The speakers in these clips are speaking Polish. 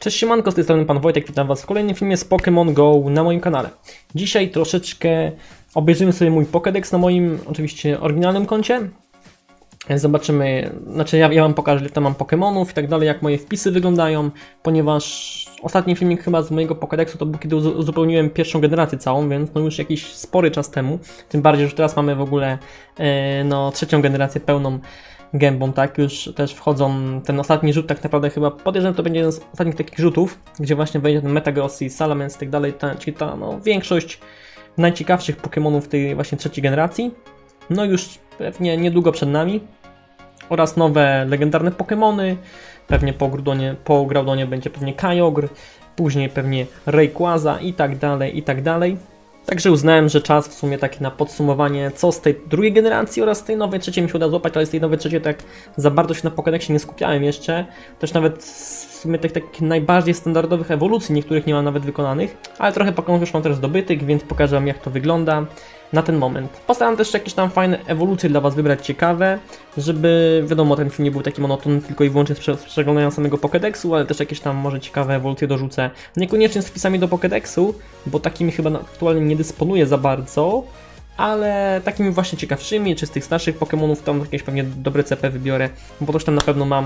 Cześć siemanko, z tej strony Pan Wojtek, witam Was w kolejnym filmie z Pokémon Go na moim kanale. Dzisiaj troszeczkę obejrzymy sobie mój Pokédex na moim, oczywiście, oryginalnym koncie. Zobaczymy, znaczy ja Wam pokażę, ile tam mam Pokémonów i tak dalej, jak moje wpisy wyglądają, ponieważ ostatni filmik chyba z mojego Pokédexu to był, kiedy uzupełniłem pierwszą generację całą, więc no już jakiś spory czas temu. Tym bardziej, że teraz mamy w ogóle no, trzecią generację pełną gębą, tak, już też wchodzą, ten ostatni rzut tak naprawdę chyba, podejrzewam, to będzie jeden z ostatnich takich rzutów, gdzie właśnie wejdzie ten Metagrossy, Salamence i tak dalej, czyli ta no, większość najciekawszych Pokémonów tej właśnie trzeciej generacji, no już pewnie niedługo przed nami, oraz nowe legendarne Pokémony, pewnie po Groudonnie będzie pewnie Kyogre, później pewnie Rayquaza i tak dalej, i tak dalej. Także uznałem, że czas w sumie taki na podsumowanie, co z tej drugiej generacji oraz z tej nowej trzeciej mi się uda złapać, ale z tej nowej trzeciej tak za bardzo się na Pokédexie nie skupiałem jeszcze. Też nawet w sumie tych takich najbardziej standardowych ewolucji, niektórych nie mam nawet wykonanych, ale trochę Pokémonów już mam też zdobytych, więc pokażę Wam, jak to wygląda na ten moment. Postaram też jakieś tam fajne ewolucje dla Was wybrać, ciekawe, żeby, wiadomo, ten film nie był taki monotonny tylko i wyłącznie z przeglądania samego Pokédexu, ale też jakieś tam może ciekawe ewolucje dorzucę. Niekoniecznie z wpisami do Pokédexu, bo takimi chyba aktualnie nie dysponuję za bardzo, ale takimi właśnie ciekawszymi, czy z tych starszych Pokémonów tam jakieś pewnie dobre CP wybiorę, bo też tam na pewno mam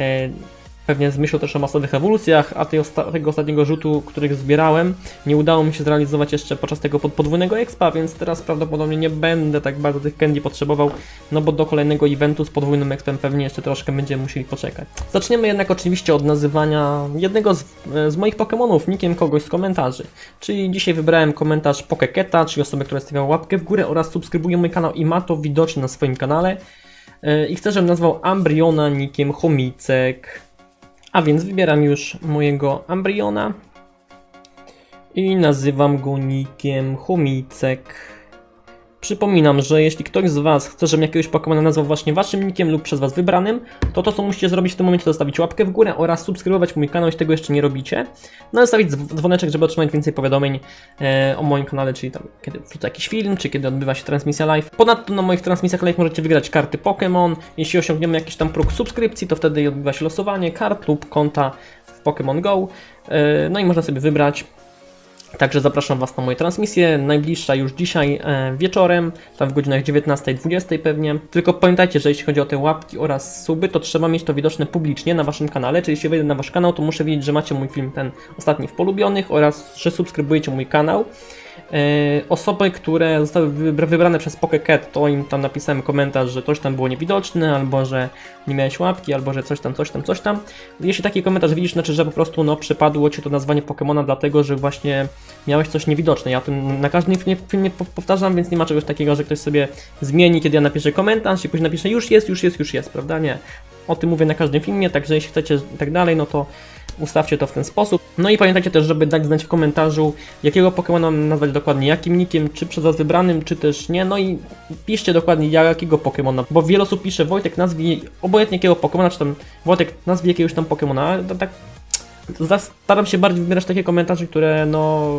pewnie z myślą też o masowych ewolucjach, a tego ostatniego rzutu, których zbierałem, nie udało mi się zrealizować jeszcze podczas tego podwójnego expa, więc teraz prawdopodobnie nie będę tak bardzo tych candy potrzebował, no bo do kolejnego eventu z podwójnym expem pewnie jeszcze troszkę będziemy musieli poczekać. Zaczniemy jednak oczywiście od nazywania jednego z moich Pokémonów nickiem kogoś z komentarzy. Czyli dzisiaj wybrałem komentarz Pokeketa, czyli osoby, która stawiała łapkę w górę oraz subskrybuje mój kanał i ma to widoczne na swoim kanale. I chcę, żebym nazwał Ambryona nickiem Chomicek. A więc wybieram już mojego Ambryona i nazywam go nickiem Chomicek. Przypominam, że jeśli ktoś z Was chce, żebym jakiegoś Pokemona nazwał właśnie Waszym nickiem lub przez Was wybranym, to co musicie zrobić w tym momencie, to zostawić łapkę w górę oraz subskrybować mój kanał, jeśli tego jeszcze nie robicie. No i zostawić dzwoneczek, żeby otrzymać więcej powiadomień o moim kanale, czyli tam kiedy wrzucę jakiś film, czy kiedy odbywa się transmisja live. Ponadto na moich transmisjach live możecie wygrać karty Pokémon. Jeśli osiągniemy jakiś tam próg subskrypcji, to wtedy odbywa się losowanie kart lub konta w Pokémon Go. No i można sobie wybrać. Także zapraszam Was na moje transmisje, najbliższa już dzisiaj wieczorem, tam w godzinach 19-20 pewnie. Tylko pamiętajcie, że jeśli chodzi o te łapki oraz suby, to trzeba mieć to widoczne publicznie na Waszym kanale, czyli jeśli wejdę na Wasz kanał, to muszę wiedzieć, że macie mój film ten ostatni w polubionych oraz że subskrybujecie mój kanał. Osoby, które zostały wybrane przez Pokécat, to im tam napisałem komentarz, że coś tam było niewidoczne, albo że nie miałeś łapki, albo że coś tam. Jeśli taki komentarz widzisz, znaczy, że po prostu no, przypadło Ci to nazwanie Pokémona dlatego, że właśnie miałeś coś niewidoczne. Ja o tym na każdym filmie powtarzam, więc nie ma czegoś takiego, że ktoś sobie zmieni, kiedy ja napiszę komentarz i później napiszę już jest, prawda? Nie. O tym mówię na każdym filmie, także jeśli chcecie i tak dalej, no to ustawcie to w ten sposób. No i pamiętajcie też, żeby dać znać w komentarzu, jakiego Pokemona nazwać dokładnie, jakim nickiem, czy przez Was wybranym, czy też nie. No i piszcie dokładnie jakiego Pokemona, bo wiele osób pisze Wojtek nazwij obojętnie jakiego Pokemona, czy tam Wojtek nazwij jakiegoś tam Pokemona. Tak staram się bardziej wybierać takie komentarze, które no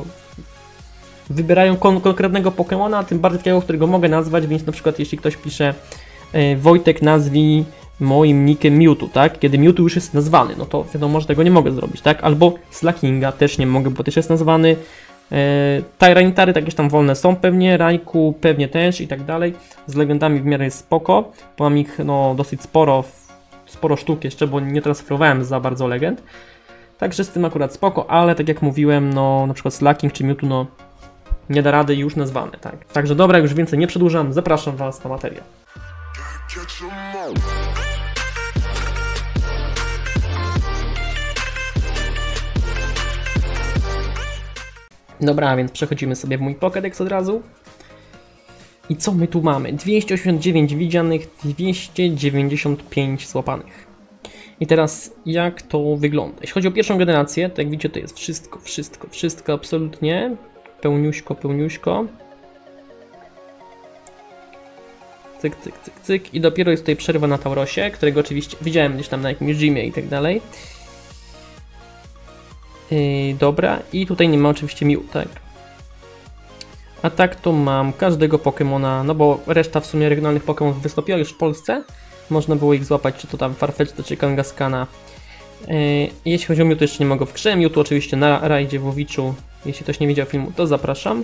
wybierają konkretnego Pokemona, tym bardziej takiego, którego mogę nazwać, więc na przykład jeśli ktoś pisze Wojtek nazwij moim nickiem Mewtwo, tak? Kiedy Mewtwo już jest nazwany, no to wiadomo, że tego nie mogę zrobić, tak? Albo Slackinga też nie mogę, bo też jest nazwany. Tyranitary jakieś tam wolne są pewnie, Raikou pewnie też i tak dalej. Z legendami w miarę jest spoko, bo mam ich no dosyć sporo sztuk jeszcze, bo nie transferowałem za bardzo legend. Także z tym akurat spoko, ale tak jak mówiłem, no na przykład Slacking czy Mewtwo, no nie da rady już nazwane, tak? Także dobra, już więcej nie przedłużam, zapraszam Was na materiał. Dobra, więc przechodzimy sobie w mój Pokédex od razu. I co my tu mamy? 289 widzianych, 295 złapanych. I teraz jak to wygląda? Jeśli chodzi o pierwszą generację, to jak widzicie, to jest wszystko absolutnie. Pełniuśko. Cyk. I dopiero jest tutaj przerwa na Taurosie, którego oczywiście widziałem gdzieś tam na jakimś gymie i tak dalej. Dobra, i tutaj nie ma oczywiście Mew, tak? A tak to mam każdego Pokémona, no bo reszta w sumie regionalnych Pokémonów wystąpiła już w Polsce. Można było ich złapać, czy to tam Farfetch'ta, czy Kangaskana Jeśli chodzi o Mewtwo, jeszcze nie mogę w grze. Mewtwo oczywiście na rajdzie w Łowiczu. Jeśli ktoś nie widział filmu, to zapraszam.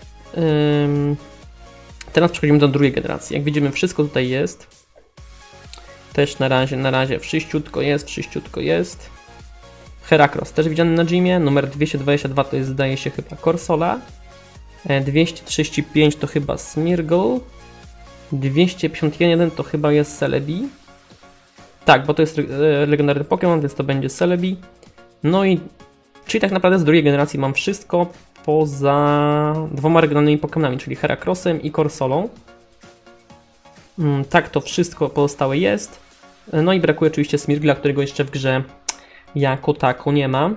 Teraz przechodzimy do drugiej generacji. Jak widzimy, wszystko tutaj jest. Też na razie wszyściutko jest. Heracross też widziany na gymie. Numer 222 to jest, zdaje się, chyba Corsola. 235 to chyba Smeargle. 251 to chyba jest Celebi. Tak, bo to jest legendarny Pokémon, więc to będzie Celebi. No i czyli tak naprawdę z drugiej generacji mam wszystko poza dwoma regionalnymi Pokémonami, czyli Heracrossem i Corsolą. Tak, to wszystko pozostałe jest. No i brakuje oczywiście Smeargla, którego jeszcze w grze jako tako nie ma.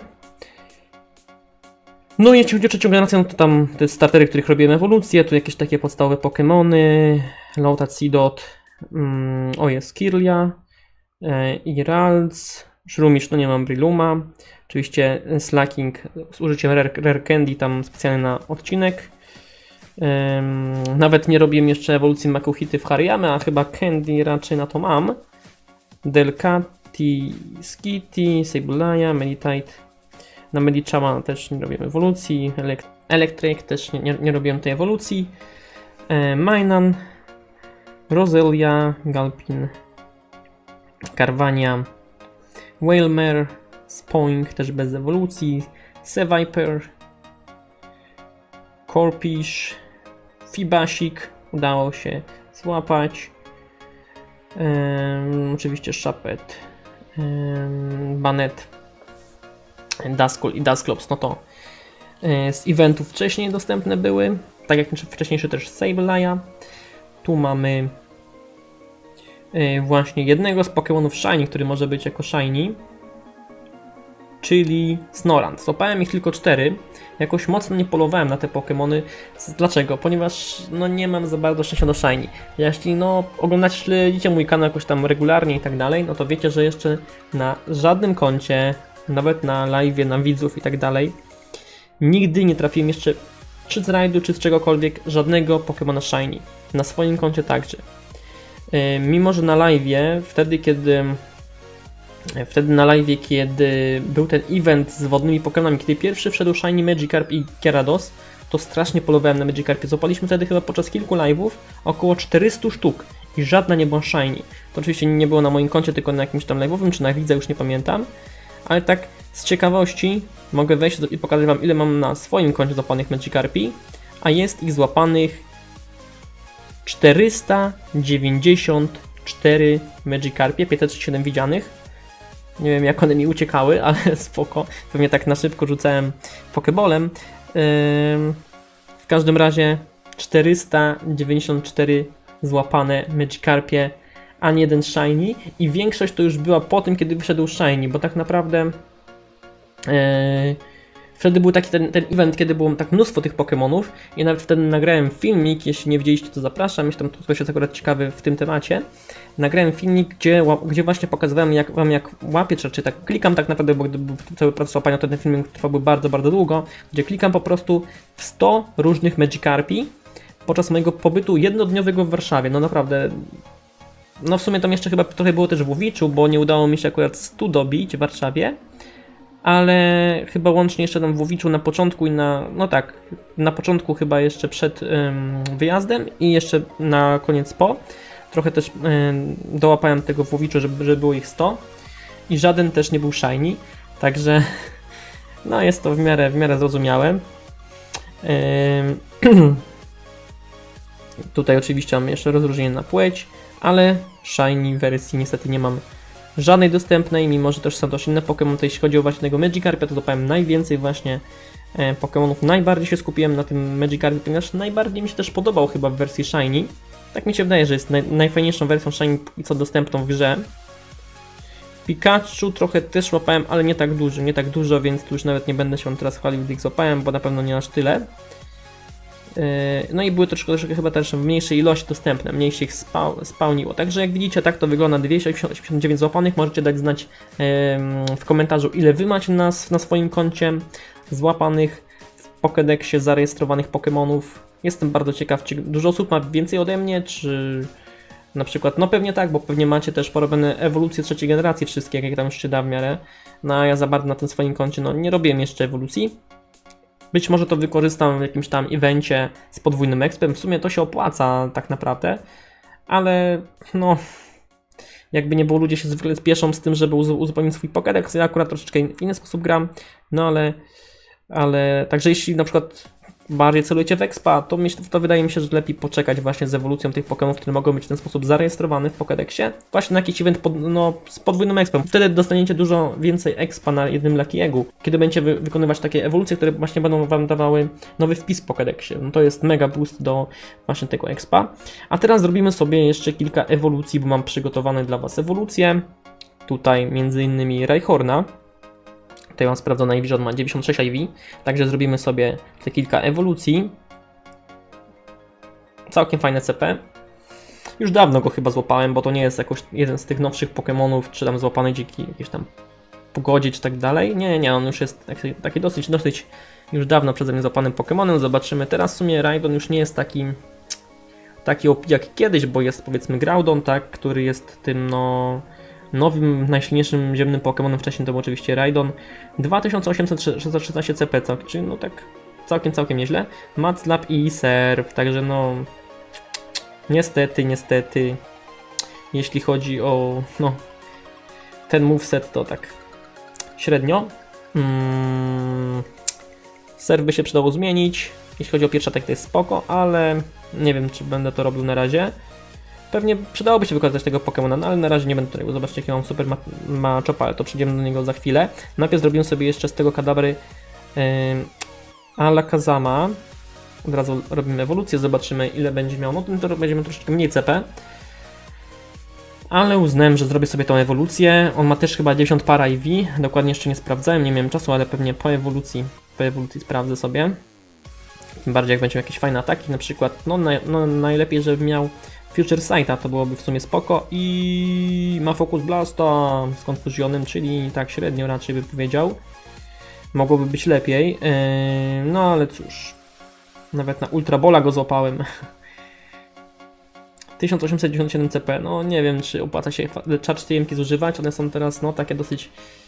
No i jeśli chodzi o trzecią generację, no to tam te startery, których robiłem ewolucję, tu jakieś takie podstawowe Pokémony, Lotad, Seedot, jest Kirlia, Iralds, Shroomish, no nie mam Briluma, oczywiście Slacking z użyciem Rare Candy, tam specjalnie na odcinek. Nawet nie robiłem jeszcze ewolucji Makuhity w Hariyamę, a chyba Candy raczej na to mam. Delcatty, Skitty, Sableye, Meditite. Na Medichama też nie robiłem ewolucji. Electric też nie robiłem tej ewolucji. Minun, Roselia, Galpin, Carvania, Wailmer, Spoink też bez ewolucji, Seviper, Corpish, Fibasik udało się złapać. Oczywiście Shuppet, Bannet, Duskull i Dusclops, no to z eventów wcześniej dostępne były, tak jak wcześniejszy też Sableya. Tu mamy właśnie jednego z Pokémonów Shiny, który może być jako Shiny, czyli Snorant. Złapałem ich tylko 4. Jakoś mocno nie polowałem na te Pokémony. Dlaczego? Ponieważ no nie mam za bardzo szczęścia do Shiny. Jeśli oglądacie, śledzicie mój kanał jakoś tam regularnie i tak dalej, no to wiecie, że jeszcze na żadnym koncie, nawet na live'ie, na widzów i tak dalej, nigdy nie trafiłem jeszcze czy z rajdu, czy z czegokolwiek, żadnego Pokémona Shiny. Na swoim koncie także. Mimo że na live'ie, wtedy na live'ie, kiedy był ten event z wodnymi Pokémonami, kiedy pierwszy wszedł Shiny Magikarp i Gyarados, to strasznie polowałem na Magikarpie. Złapaliśmy wtedy chyba podczas kilku live'ów około 400 sztuk i żadna nie była Shiny. To oczywiście nie było na moim koncie, tylko na jakimś tam live'owym, czy na widza, już nie pamiętam. Ale tak z ciekawości mogę wejść i pokazać wam, ile mam na swoim koncie złapanych Magikarpi, a jest ich złapanych 494 Magikarpie, 537 widzianych. Nie wiem, jak one mi uciekały, ale spoko. Pewnie tak na szybko rzucałem Pokeballem. W każdym razie 494 złapane Magikarpie, a nie jeden Shiny. I większość to już była po tym, kiedy wyszedł Shiny, bo tak naprawdę wtedy był taki ten event, kiedy było tak mnóstwo tych Pokémonów. I nawet wtedy nagrałem filmik, jeśli nie widzieliście, to zapraszam, jeśli tam ktoś jest akurat ciekawy w tym temacie. Nagrałem filmik, gdzie właśnie pokazywałem jak łapię, czy tak klikam tak naprawdę, bo gdyby cały proces łapania, to ten filmik trwałby bardzo, bardzo długo, gdzie klikam po prostu w 100 różnych Magikarpi podczas mojego pobytu jednodniowego w Warszawie. No naprawdę, no w sumie tam jeszcze chyba trochę było też w Łowiczu, bo nie udało mi się akurat 100 dobić w Warszawie, ale chyba łącznie jeszcze tam w Łowiczu na początku i na początku chyba jeszcze przed wyjazdem i jeszcze na koniec po. Trochę też dołapałem tego w Łowiczu, żeby było ich 100 i żaden też nie był Shiny, także no jest to w miarę zrozumiałe. Tutaj oczywiście mam jeszcze rozróżnienie na płeć, ale Shiny wersji niestety nie mam żadnej dostępnej, mimo że też są też inne Pokémon. To jeśli chodzi o właśnie tego Magikarpia, to złapałem najwięcej właśnie Pokémonów. Najbardziej się skupiłem na tym Magikarpie, ponieważ najbardziej mi się też podobał chyba w wersji Shiny. Tak mi się wydaje, że jest najfajniejszą wersją Shiny i co dostępną w grze. Pikachu trochę też łapałem, ale nie tak dużo, więc tu już nawet nie będę się teraz chwalił, gdy ich złapałem, bo na pewno nie aż tyle. No i były troszkę chyba też w mniejszej ilości dostępne, mniej się ich spawniło. Także jak widzicie, tak to wygląda, 289 złapanych. Możecie dać znać w komentarzu, ile wy macie na swoim koncie złapanych w Pokédexie zarejestrowanych Pokémonów. Jestem bardzo ciekaw, czy dużo osób ma więcej ode mnie, czy Na przykład, no pewnie tak, bo pewnie macie też porobione ewolucje trzeciej generacji wszystkie, jak tam już się da w miarę. No a ja za bardzo na tym swoim koncie, no nie robiłem jeszcze ewolucji. Być może to wykorzystam w jakimś tam evencie z podwójnym expem, w sumie to się opłaca tak naprawdę, ale no... Jakby nie było, ludzie się zwykle spieszą z tym, żeby uzupełnić swój Pokédex. Ja akurat troszeczkę w inny sposób gram, no ale także jeśli na przykład bardziej celujecie w expa, to wydaje mi się, że lepiej poczekać właśnie z ewolucją tych Pokémonów, które mogą być w ten sposób zarejestrowane w Pokédexie. Właśnie na jakiś event z podwójnym expem. Wtedy dostaniecie dużo więcej expa na jednym Lucky Eggu, kiedy będziecie wykonywać takie ewolucje, które właśnie będą wam dawały nowy wpis w Pokédexie. No to jest mega boost do właśnie tego expa. A teraz zrobimy sobie jeszcze kilka ewolucji, bo mam przygotowane dla was ewolucje. Tutaj m.in. Rhyhorna. Tutaj mam sprawdzone IV, że on ma 96 IV, także zrobimy sobie te kilka ewolucji. Całkiem fajne CP. Już dawno go chyba złapałem, bo to nie jest jakoś jeden z tych nowszych Pokémonów, czy tam złapany dzięki jakiejś tam pogodzie, czy tak dalej. Nie, on już jest taki dosyć już dawno przeze mnie złapanym Pokémonem. Zobaczymy. Teraz w sumie Rhydon już nie jest taki OP jak kiedyś, bo jest powiedzmy Groudon, tak, który jest tym nowym, najsilniejszym ziemnym Pokémonem. Wcześniej to był oczywiście Rhydon. 2816 CP, czyli no tak całkiem nieźle. Matslap i Surf, także no niestety, jeśli chodzi o ten moveset, to tak średnio. Surf by się przydało zmienić. Jeśli chodzi o pierwszy atak, to jest spoko, ale nie wiem, czy będę to robił na razie. Pewnie przydałoby się wykorzystać tego Pokemona, no ale na razie nie będę tego. Zobaczcie, jaki mam super Machopa, ale to przejdziemy do niego za chwilę. Najpierw zrobimy sobie jeszcze z tego kadabry Alakazama. Od razu robimy ewolucję, zobaczymy ile będzie miał. No to będziemy troszeczkę mniej CP. Ale uznałem, że zrobię sobie tą ewolucję. On ma też chyba 90 para IV. Dokładnie jeszcze nie sprawdzałem, nie miałem czasu, ale pewnie po ewolucji sprawdzę sobie. Tym bardziej jak będzie miał jakieś fajne ataki, na przykład, najlepiej, żeby miał Future Sighta, to byłoby w sumie spoko. I ma Focus Blasta z Confusionem, czyli tak średnio raczej bym powiedział. Mogłoby być lepiej, no ale cóż, nawet na Ultra Bola go złapałem. 1897 CP, no nie wiem, czy opłaca się charge TM-ki zużywać, one są teraz takie dosyć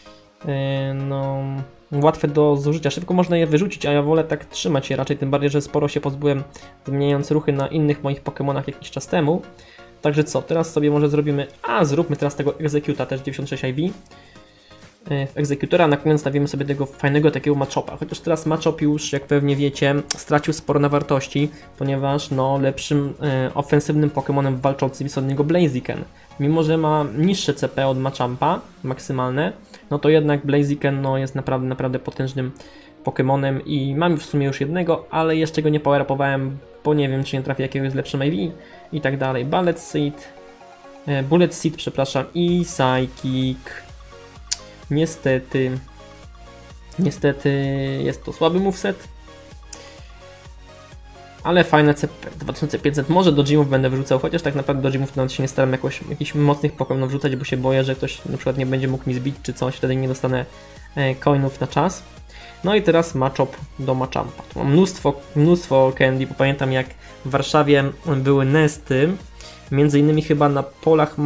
łatwe do zużycia, szybko można je wyrzucić, a ja wolę tak trzymać je raczej, tym bardziej, że sporo się pozbyłem, zmieniając ruchy na innych moich Pokemonach jakiś czas temu. Także co, teraz sobie może zrobimy, zróbmy teraz tego Executa, też 96 IV. W Executora na koniec stawimy sobie tego fajnego takiego Machopa, chociaż teraz Machop już, jak pewnie wiecie, stracił sporo na wartości, ponieważ lepszym ofensywnym Pokemonem walczącym jest od niego Blaziken. Mimo że ma niższe CP od Machampa, maksymalne, no to jednak Blaziken jest naprawdę potężnym Pokemonem i mam w sumie już jednego, ale jeszcze go nie power-upowałem, bo nie wiem, czy nie trafię jakiegoś z lepszym IV i tak dalej. Bullet Seed, przepraszam, i Psychic. Niestety jest to słaby moveset, ale fajne CP, 2500, może do gymów będę wyrzucał, chociaż tak naprawdę do gymów nawet się nie staram jakichś mocnych Pokémonów wrzucać, bo się boję, że ktoś na przykład nie będzie mógł mi zbić czy coś, wtedy nie dostanę coinów na czas. No i teraz Machop do Machampa. Tu mam mnóstwo candy, bo pamiętam jak w Warszawie były nesty, między innymi chyba na polach,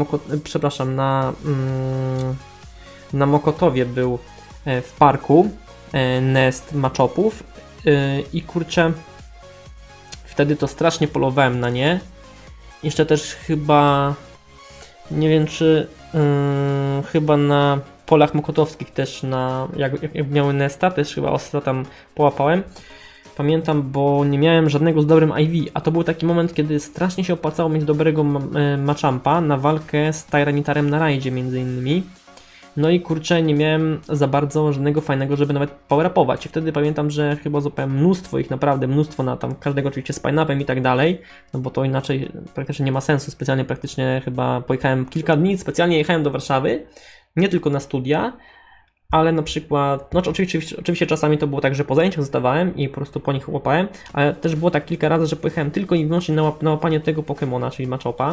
na Mokotowie był w parku nest Machopów i kurczę, wtedy to strasznie polowałem na nie. Jeszcze też chyba, nie wiem czy, chyba na polach mokotowskich też, jak miały nesta, też chyba ostro tam połapałem. Pamiętam, bo nie miałem żadnego z dobrym IV, a to był taki moment, kiedy strasznie się opłacało mieć dobrego Machampa na walkę z Tyranitarem na rajdzie między innymi. No i kurczę, nie miałem za bardzo żadnego fajnego, żeby nawet power-upować. I wtedy pamiętam, że chyba złapałem mnóstwo ich, naprawdę mnóstwo na tam każdego oczywiście z pineapem i tak dalej. No bo to inaczej praktycznie nie ma sensu. Specjalnie praktycznie chyba pojechałem kilka dni, specjalnie jechałem do Warszawy. Nie tylko na studia, ale na przykład, oczywiście czasami to było tak, że po zajęciach zostawałem i po prostu po nich łapałem, ale też było tak kilka razy, że pojechałem tylko i wyłącznie na łapanie tego Pokemona, czyli Machopa.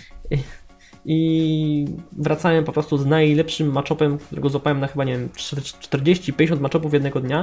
I wracałem po prostu z najlepszym Machopem, którego złapałem na chyba, nie wiem, 40-50 Machopów jednego dnia.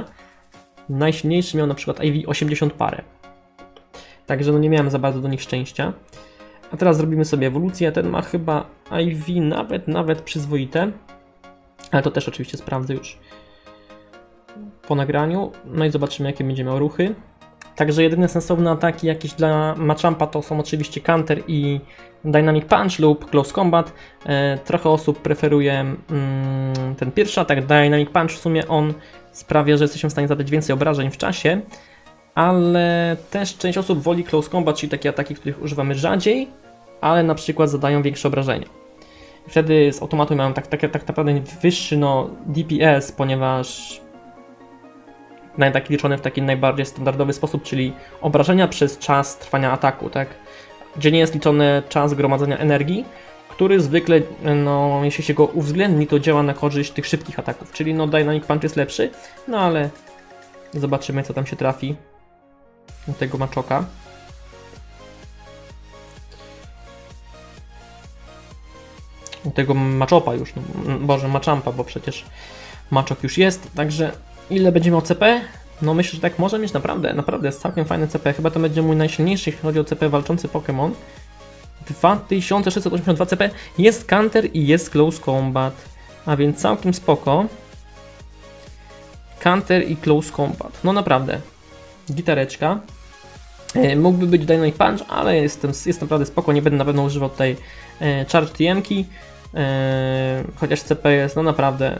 Najsilniejszy miał na przykład IV 80 parę. Także nie miałem za bardzo do nich szczęścia. A teraz zrobimy sobie ewolucję. Ten ma chyba IV nawet przyzwoite. Ale to też oczywiście sprawdzę już po nagraniu. No i zobaczymy, jakie będzie miał ruchy. Także jedyne sensowne ataki jakieś dla Machampa to są oczywiście Counter i Dynamic Punch lub Close Combat. Trochę osób preferuje ten pierwszy atak, Dynamic Punch. W sumie on sprawia, że jesteśmy w stanie zadać więcej obrażeń w czasie, ale też część osób woli Close Combat, czyli takie ataki, których używamy rzadziej, ale na przykład zadają większe obrażenia. Wtedy z automatu mają tak naprawdę wyższy DPS, ponieważ taki liczony w taki najbardziej standardowy sposób, czyli obrażenia przez czas trwania ataku, tak? Gdzie nie jest liczony czas gromadzenia energii, który zwykle, jeśli się go uwzględni, to działa na korzyść tych szybkich ataków, czyli Dynamic Punch jest lepszy, ale zobaczymy, co tam się trafi u tego Machoka. U tego Machopa już, Machampa, bo przecież Machop już jest, także ile będzie miał CP? No myślę, że tak może mieć naprawdę jest całkiem fajne CP. Chyba to będzie mój najsilniejszy, jeśli chodzi o CP walczący Pokémon. 2682 CP, jest Counter i jest Close Combat, a więc całkiem spoko. Counter i Close Combat, no naprawdę, gitareczka. Mógłby być Dynamic Punch, ale jest naprawdę spoko, nie będę na pewno używał tutaj Charge TM-ki. Chociaż CP jest naprawdę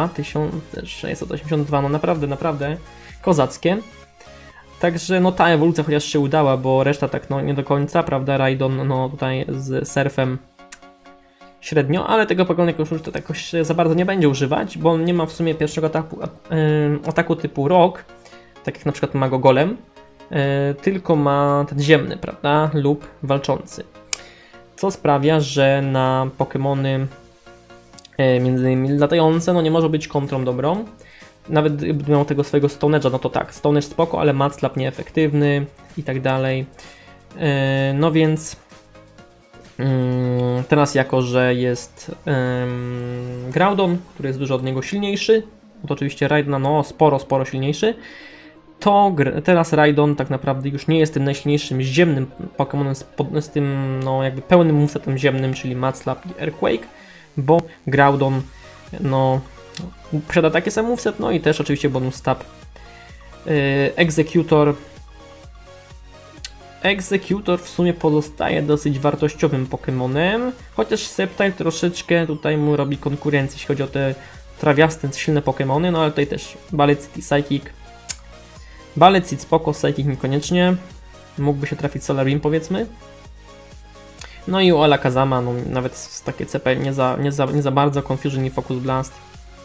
2682, naprawdę kozackie. Także ta ewolucja chociaż się udała, bo reszta tak nie do końca, prawda? Raidon tutaj z Surfem średnio, ale tego Pokémon już to jakoś za bardzo nie będzie używać, bo on nie ma w sumie pierwszego ataku typu Rock, tak jak na przykład ma go Golem, tylko ma ten ziemny, prawda? Lub walczący. Co sprawia, że na Pokémony między innymi latające nie może być kontrą dobrą. Nawet gdyby miał tego swojego Stone Edge'a, no to tak, Stone Edge spoko, ale Mudslap nieefektywny i tak dalej. No więc teraz jako, że jest Groudon, który jest dużo od niego silniejszy, to oczywiście Raidona sporo silniejszy, to teraz Raidon tak naprawdę już nie jest tym najsilniejszym ziemnym Pokémonem z tym jakby pełnym movesetem ziemnym, czyli Mudslap i Earthquake, bo Groudon posiada taki sam moveset, i też oczywiście bonus stab. Executor w sumie pozostaje dosyć wartościowym Pokémonem, chociaż Sceptile troszeczkę tutaj mu robi konkurencję, jeśli chodzi o te trawiaste, silne Pokémony, ale tutaj też Ballet Seed, Psychic. Ballet Seed spoko, Psychic niekoniecznie. Mógłby się trafić Solar Beam, powiedzmy. No i u Alakazama, nawet z takie CP nie za bardzo, Confusion i Focus Blast.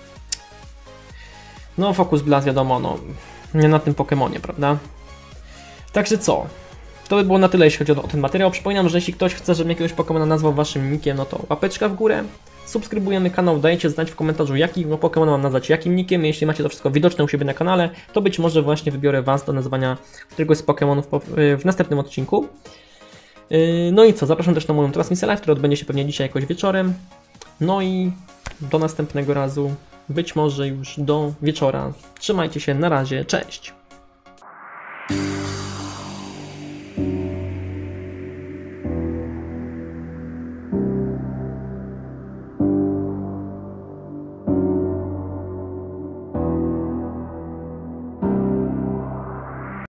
Focus Blast wiadomo, nie na tym Pokemonie, prawda? Także co? To by było na tyle, jeśli chodzi o ten materiał. Przypominam, że jeśli ktoś chce, żebym jakiegoś Pokemona nazwał waszym nickiem, to łapeczka w górę. Subskrybujemy kanał, dajcie znać w komentarzu, jaki Pokemona mam nazwać jakim nickiem. Jeśli macie to wszystko widoczne u siebie na kanale, to być może właśnie wybiorę was do nazywania któregoś z Pokemonów w następnym odcinku. No i co, zapraszam też na moją transmisję live, która odbędzie się pewnie dzisiaj jakoś wieczorem. No i do następnego razu, być może już do wieczora. Trzymajcie się, na razie, cześć!